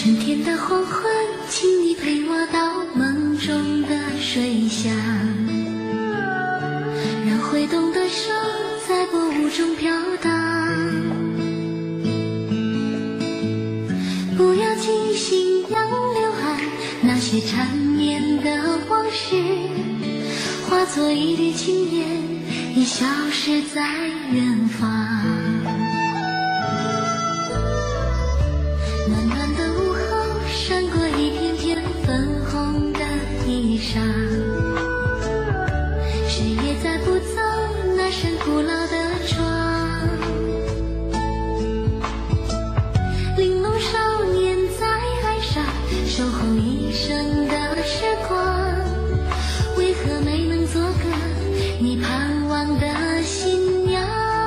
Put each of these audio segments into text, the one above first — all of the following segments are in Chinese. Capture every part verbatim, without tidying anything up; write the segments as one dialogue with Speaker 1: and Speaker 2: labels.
Speaker 1: 春天的黄昏，请你陪我到梦中的水乡，让挥动的手在薄雾中飘荡。不要惊醒杨柳岸，那些缠绵的往事，化作一缕青烟，已消失在远方。暖暖的午后，闪过一片片粉红的衣裳，谁也再不走那扇古老的窗。玲珑少年在岸上守候一生的时光，为何没能做个你盼望的新娘？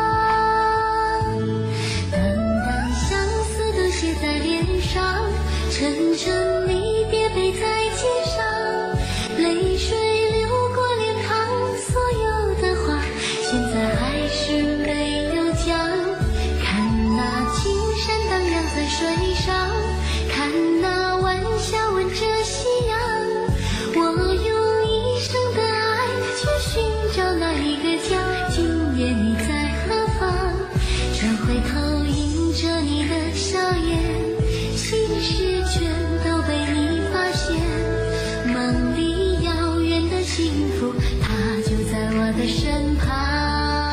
Speaker 1: 在脸上，沉沉离别背在肩上，泪水流过脸庞，所有的话现在还是没有讲。看那青山荡漾在水上，看那晚霞吻着夕阳，我用一生的爱去寻找那一个家。今夜你在何方？转回头迎着你的笑颜，心事全都被你发现，梦里遥远的幸福，它就在我的身旁。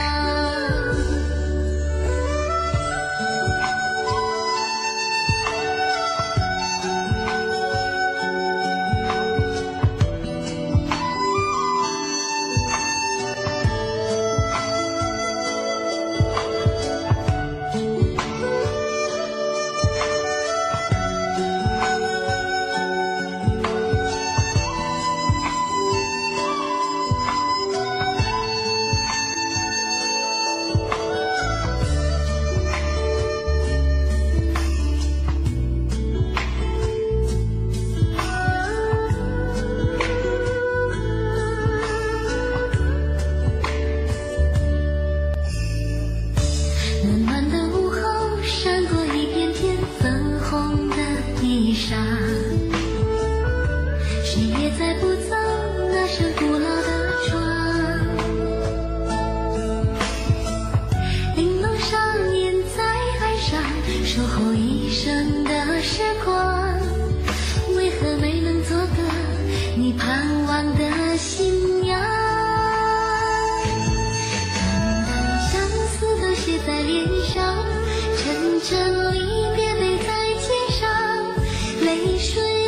Speaker 1: 暖暖的午后，闪过一片片粉红的衣裳，谁也再不走那扇古老的窗。玲珑少年在岸上守候一生的时光，为何没能做个你盼望的新娘？写在脸上，沉沉离别背在肩上，泪水